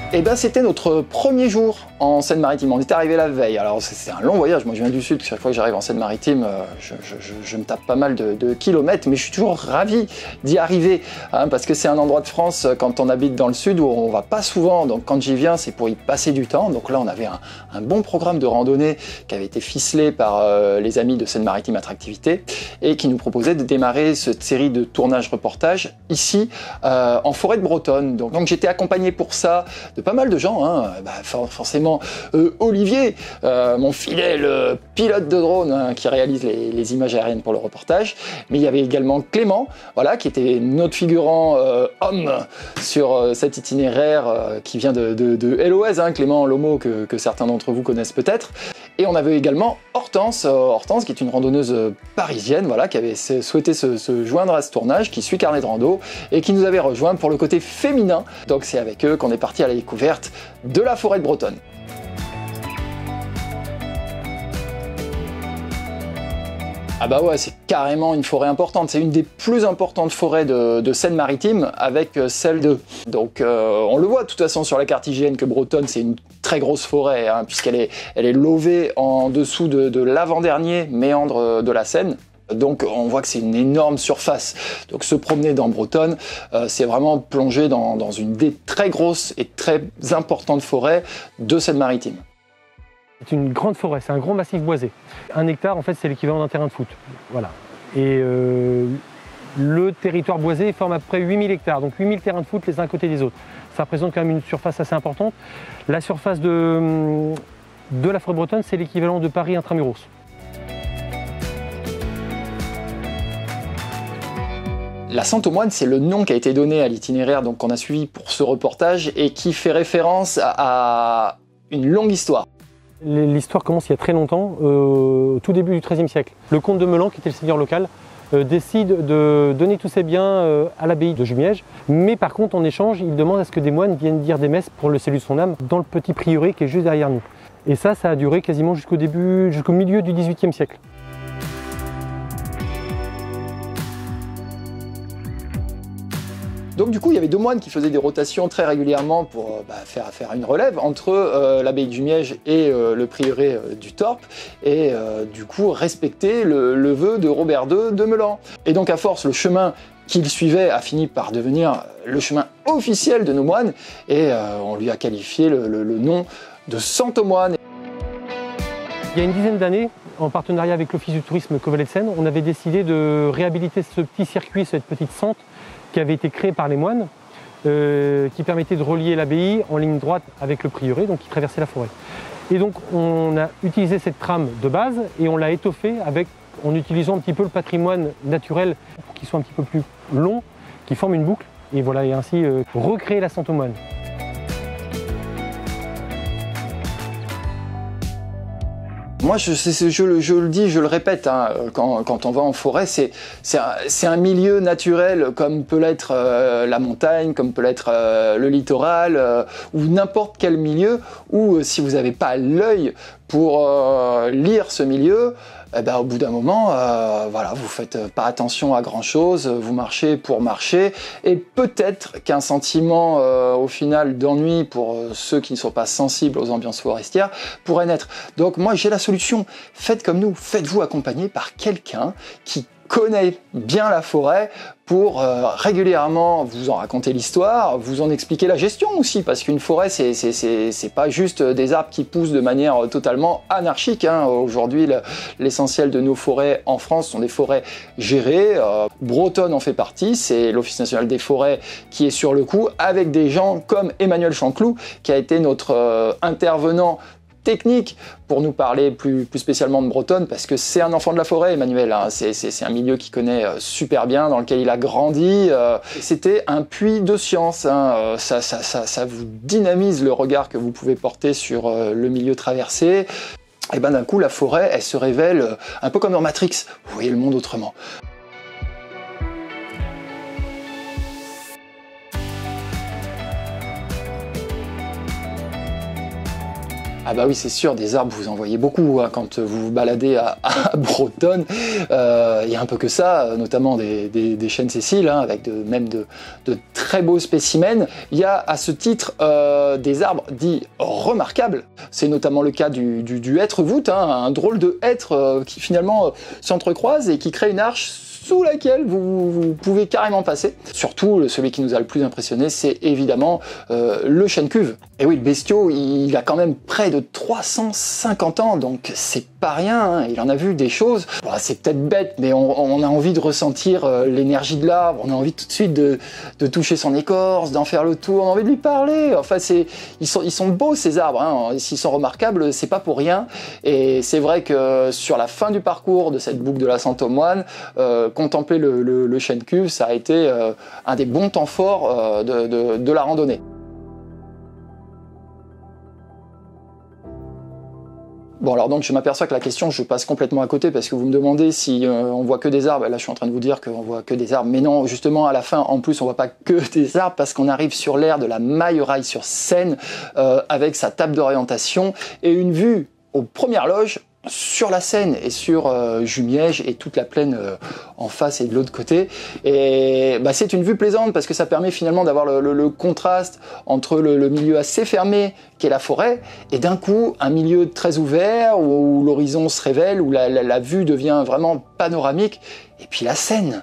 Et ben c'était notre premier jour en Seine-Maritime. On est arrivé la veille. Alors c'est un long voyage. Moi je viens du sud. Chaque fois que j'arrive en Seine-Maritime, je me tape pas mal de kilomètres, mais je suis toujours ravi d'y arriver, hein, parce que c'est un endroit de France quand on habite dans le sud où on va pas souvent. Donc quand j'y viens, c'est pour y passer du temps. Donc là on avait un bon programme de randonnée qui avait été ficelé par les amis de Seine-Maritime Attractivité et qui nous proposait de démarrer cette série de tournages-reportages ici en forêt de Bretonne. Donc j'étais accompagné pour ça de pas mal de gens, hein. Forcément Olivier, mon fidèle pilote de drone, hein, qui réalise les images aériennes pour le reportage, mais il y avait également Clément, voilà, qui était notre figurant homme sur cet itinéraire qui vient de LOS, hein, Clément Lomo, que certains d'entre vous connaissent peut-être. Et on avait également Hortense, qui est une randonneuse parisienne, voilà, qui avait souhaité se joindre à ce tournage, qui suit Carnet de Rando, et qui nous avait rejoint pour le côté féminin. Donc c'est avec eux qu'on est parti à la découverte de la forêt de Bretonne. Ah bah ouais, c'est carrément une forêt importante. C'est une des plus importantes forêts de Seine-Maritime avec celle de... Donc on le voit de toute façon sur la carte IGN que Bretonne, c'est une très grosse forêt, hein, puisqu'elle est levée en dessous de l'avant-dernier méandre de la Seine. Donc on voit que c'est une énorme surface. Donc se promener dans Bretonne, c'est vraiment plonger dans une des très grosses et très importantes forêts de Seine-Maritime. C'est une grande forêt, c'est un grand massif boisé. 1 hectare, en fait, c'est l'équivalent d'un terrain de foot. Voilà. Et le territoire boisé forme à peu près 8000 hectares, donc 8000 terrains de foot les uns à côté des autres. Ça représente quand même une surface assez importante. La surface de la forêt bretonne, c'est l'équivalent de Paris intramuros. La Sainte-Aux-Moines, c'est le nom qui a été donné à l'itinéraire qu'on a suivi pour ce reportage et qui fait référence à une longue histoire. L'histoire commence il y a très longtemps, au tout début du XIIIe siècle. Le comte de Melan, qui était le seigneur local, décide de donner tous ses biens à l'abbaye de Jumièges, mais par contre en échange il demande à ce que des moines viennent dire des messes pour le salut de son âme dans le petit prieuré qui est juste derrière nous. Et ça a duré quasiment jusqu'au milieu du XVIIIe siècle. Donc du coup, il y avait 2 moines qui faisaient des rotations très régulièrement pour faire une relève entre l'abbaye de Jumièges et le prieuré du Torp, et du coup respecter le vœu de Robert II de Melan. Et donc à force, le chemin qu'il suivait a fini par devenir le chemin officiel de nos moines, et on lui a qualifié le nom de Sainte-Aux-Moines. Il y a une dizaine d'années, en partenariat avec l'Office du tourisme Covalet de Seine, on avait décidé de réhabiliter ce petit circuit, cette petite sente, qui avait été créé par les moines, qui permettait de relier l'abbaye en ligne droite avec le prieuré, donc qui traversait la forêt. Et donc on a utilisé cette trame de base et on l'a étoffée en utilisant un petit peu le patrimoine naturel pour qu'il soit un petit peu plus long, qui forme une boucle, et voilà, et ainsi recréer la Sainte-Aux-Moines. Moi, je le dis, je le répète, hein, quand on va en forêt, c'est un milieu naturel comme peut l'être la montagne, comme peut l'être le littoral, ou n'importe quel milieu où si vous n'avez pas l'œil pour lire ce milieu, eh ben, au bout d'un moment, voilà, vous faites pas attention à grand chose, vous marchez pour marcher, et peut-être qu'un sentiment au final d'ennui pour ceux qui ne sont pas sensibles aux ambiances forestières pourrait naître. Donc moi j'ai la solution, faites comme nous, faites-vous accompagner par quelqu'un qui connaît bien la forêt pour régulièrement vous en raconter l'histoire, vous en expliquer la gestion aussi, parce qu'une forêt c'est pas juste des arbres qui poussent de manière totalement anarchique, hein. Aujourd'hui l'essentiel de nos forêts en France sont des forêts gérées, Bretonne en fait partie, c'est l'Office national des forêts qui est sur le coup, avec des gens comme Emmanuel Chanclou, qui a été notre intervenant technique pour nous parler plus spécialement de Bretonne, parce que c'est un enfant de la forêt, Emmanuel, hein. C'est un milieu qu'il connaît super bien, dans lequel il a grandi. C'était un puits de science, hein. Ça vous dynamise le regard que vous pouvez porter sur le milieu traversé. Et ben d'un coup, la forêt, elle se révèle un peu comme dans Matrix. Vous voyez le monde autrement. Ah bah oui, c'est sûr, des arbres, vous en voyez beaucoup hein, quand vous vous baladez à Brotonne. Il y a un peu que ça, notamment des chênes Cécile, hein, avec même de très beaux spécimens. Il y a à ce titre des arbres dits remarquables. C'est notamment le cas du hêtre-voûte, hein, un drôle de hêtre qui finalement s'entrecroise et qui crée une arche sous laquelle vous pouvez carrément passer. Surtout, celui qui nous a le plus impressionné, c'est évidemment le chêne cuve. Et oui, le bestiau, il a quand même près de 350 ans, donc c'est pas rien, hein. Il en a vu des choses. Bon, c'est peut-être bête, mais on a envie de ressentir l'énergie de l'arbre, on a envie tout de suite de toucher son écorce, d'en faire le tour, on a envie de lui parler. Enfin, ils sont beaux ces arbres, hein. S'ils sont remarquables, c'est pas pour rien. Et c'est vrai que sur la fin du parcours de cette boucle de la Sainte-Aux-Moines, contempler le chêne cuve, ça a été un des bons temps forts de la randonnée. Bon alors donc je m'aperçois que la question, je passe complètement à côté parce que vous me demandez si on voit que des arbres. Là je suis en train de vous dire qu'on voit que des arbres, mais non, justement à la fin en plus on voit pas que des arbres parce qu'on arrive sur l'aire de la Mailleraille-sur-Seine avec sa table d'orientation et une vue aux premières loges sur la Seine et sur Jumièges et toute la plaine en face et de l'autre côté. Et bah, c'est une vue plaisante parce que ça permet finalement d'avoir le contraste entre le milieu assez fermé qu'est la forêt et d'un coup un milieu très ouvert où l'horizon se révèle, où la vue devient vraiment panoramique. Et puis la Seine.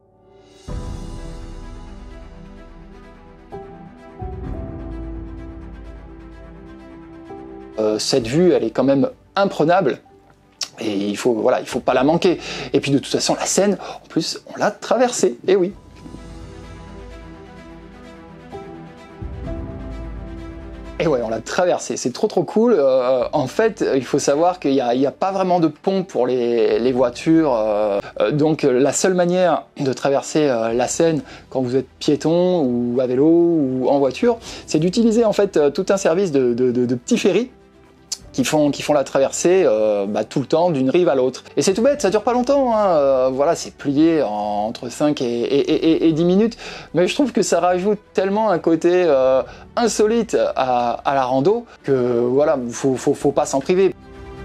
Cette vue, elle est quand même imprenable et il faut pas la manquer. Et puis de toute façon, la Seine, en plus, on l'a traversée, et oui. Et ouais, on l'a traversée, c'est trop cool. En fait, il faut savoir qu'il n'y a pas vraiment de pont pour les voitures. Donc la seule manière de traverser la Seine quand vous êtes piéton ou à vélo ou en voiture, c'est d'utiliser en fait tout un service de petits ferries qui font la traversée tout le temps d'une rive à l'autre. Et c'est tout bête, ça dure pas longtemps, hein. Voilà, c'est plié entre 5 et 10 minutes, mais je trouve que ça rajoute tellement un côté insolite à la rando que voilà, faut pas s'en priver.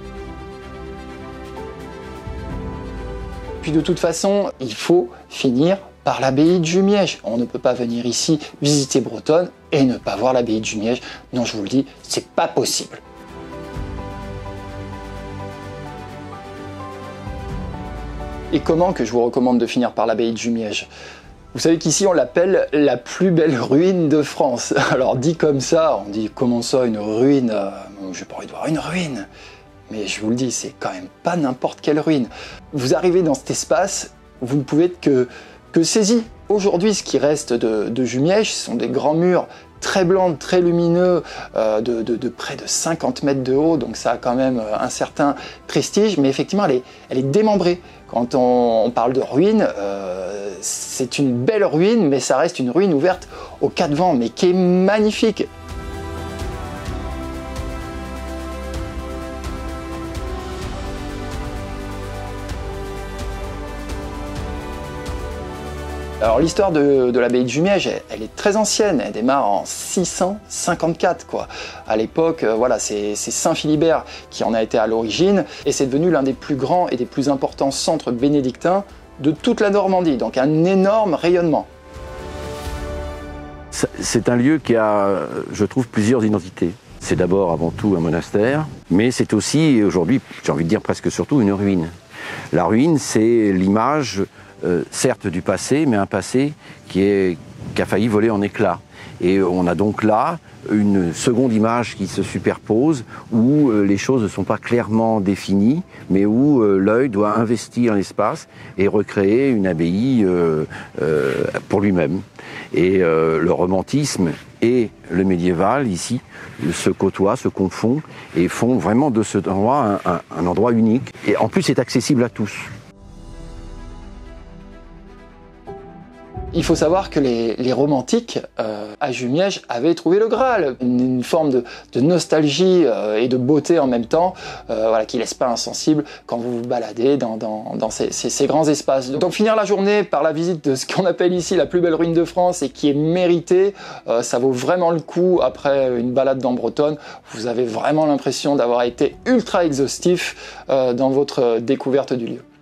Puis de toute façon, il faut finir par l'abbaye de Jumièges. On ne peut pas venir ici visiter Brotonne et ne pas voir l'abbaye de Jumièges. Non, je vous le dis, c'est pas possible. Et comment que je vous recommande de finir par l'abbaye de Jumièges? Vous savez qu'ici on l'appelle la plus belle ruine de France. Alors dit comme ça, on dit comment ça une ruine? J'ai pas envie de voir une ruine. Mais je vous le dis, c'est quand même pas n'importe quelle ruine. Vous arrivez dans cet espace, vous ne pouvez être que saisi. Aujourd'hui, ce qui reste de Jumièges, ce sont des grands murs très blancs, très lumineux, de près de 50 mètres de haut, donc ça a quand même un certain prestige, mais effectivement elle est démembrée. Quand on parle de ruine, c'est une belle ruine, mais ça reste une ruine ouverte aux quatre vents, mais qui est magnifique. Alors l'histoire de l'abbaye de Jumièges, elle est très ancienne, elle démarre en 654 quoi. À l'époque, voilà, c'est Saint Philibert qui en a été à l'origine et c'est devenu l'un des plus grands et des plus importants centres bénédictins de toute la Normandie, donc un énorme rayonnement. C'est un lieu qui a, je trouve, plusieurs identités. C'est d'abord avant tout un monastère, mais c'est aussi aujourd'hui, j'ai envie de dire presque surtout, une ruine. La ruine, c'est l'image certes du passé, mais un passé qui a failli voler en éclats. Et on a donc là une seconde image qui se superpose, où les choses ne sont pas clairement définies, mais où l'œil doit investir l'espace et recréer une abbaye pour lui-même. Et le romantisme et le médiéval, ici, se côtoient, se confondent et font vraiment de cet endroit un endroit unique. Et en plus, c'est accessible à tous. Il faut savoir que les romantiques à Jumièges avaient trouvé le Graal, une forme de nostalgie et de beauté en même temps, voilà, qui laisse pas insensible quand vous vous baladez dans ces grands espaces. Donc finir la journée par la visite de ce qu'on appelle ici la plus belle ruine de France et qui est méritée, ça vaut vraiment le coup. Après une balade dans Bretonne, vous avez vraiment l'impression d'avoir été ultra exhaustif dans votre découverte du lieu.